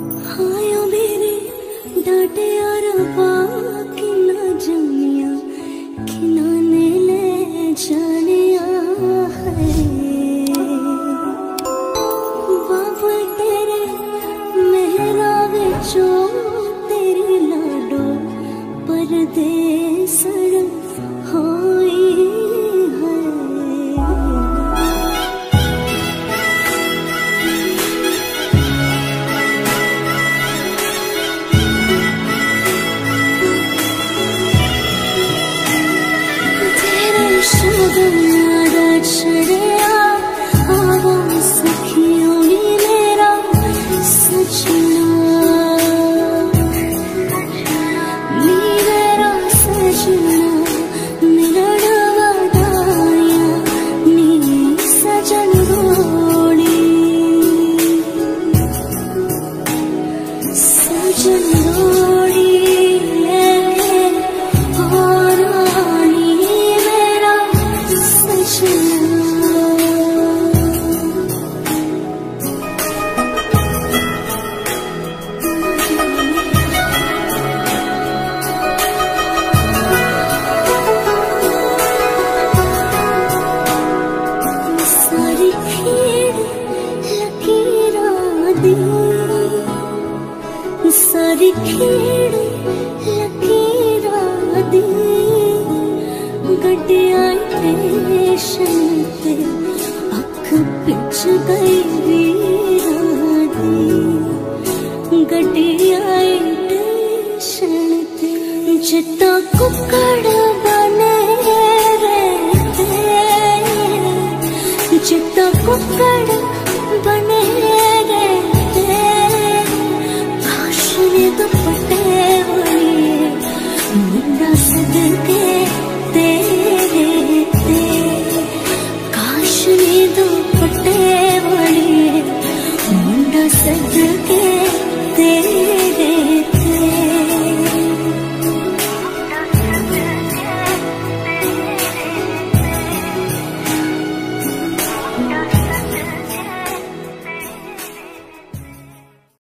आयो मेरे डांटे और बाकी ना जमिया खिनाने ले जानिया है। बाबू तेरे मेहरा विचो तेरी लाडो परदेसड़ होई है। तेरे शगन यादा छड़िया आवो सखियों नी मेरा सजना। सारी खेड़ लकीरा दी गड्डिया स्टेशन ते अख पिच गई वीरा दी गड्डिया स्टेशन ते जिता कुकड़ बने रहते जिता कुकड़ बने दुपट्टे वाली मुंडा सदके तेरे ते काश ने दुपट्टे वाली मुंडा सदके